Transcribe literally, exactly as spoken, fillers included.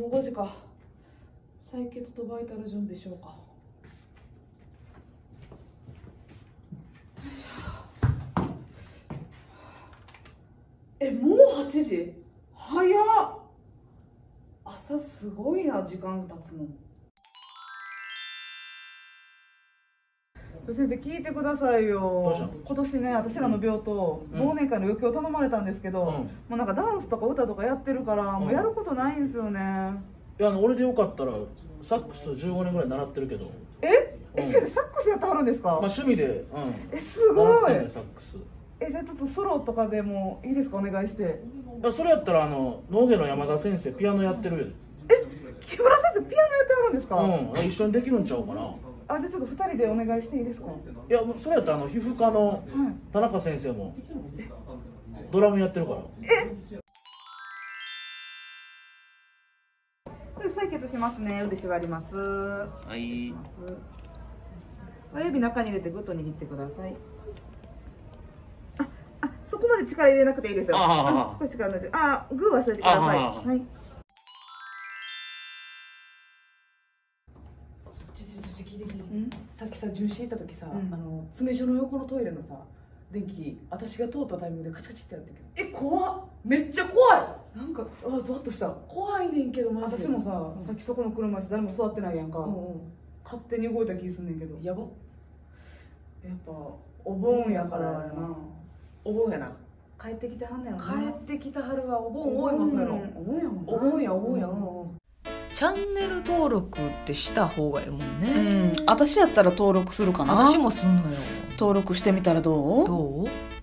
もうごじか。採血とバイタル準備しようか。よいしょ。え、もうはちじ？早っ。朝すごいな、時間経つの。先生聞いてくださいよ。今年ね、私らの病棟、うん、忘年会の余興頼まれたんですけど、うん、もうなんかダンスとか歌とかやってるから、もうやることないんですよね。 いや、あの俺でよかったらサックスじゅうごねんぐらい習ってるけど。 え、え、先生サックスやってはるんですか？まあ趣味で、うん。 え、すごい。 習ってんね、サックス。 え、じゃあちょっとソロとかでもいいですか、お願いして。 あ、それやったらあの野毛の山田先生ピアノやってるよ。 え、木村先生ピアノやってはるんですか？ うん、一緒にできるんちゃうかな。 あ、じゃあちょっとふたりでお願いしていいですか？ いや、それやったらあの皮膚科の田中先生もドラムやってるから。 え、採血しますね。腕縛ります。はい。親指中に入れてグッと握ってください。あ、あ、そこまで力入れなくていいですよ。あ、少し力抜いて、あ、グーはしといてください。はい。 さっきさ、巡視行った時さ、あの詰所の横のトイレのさ、電気、私が通ったタイミングでカチカチってやってるけど。 え、怖っ。 めっちゃ怖い。 なんか、あ、ゾワッとした。 怖いねんけど、マジで。 私もさ、さっきそこの車椅子誰も座ってないやんか。勝手に動いた気すんねんけど。 やば。 やっぱお盆やからやな。 お盆やな。 帰ってきてはんねん。 帰ってきたはるわ。お盆多いもんそやろ。 お盆やもん。 お盆やお盆や。 チャンネル登録ってした方がいいもんね。 うん、私やったら登録するかな。 私もすんのよ。 登録してみたらどう？ どう？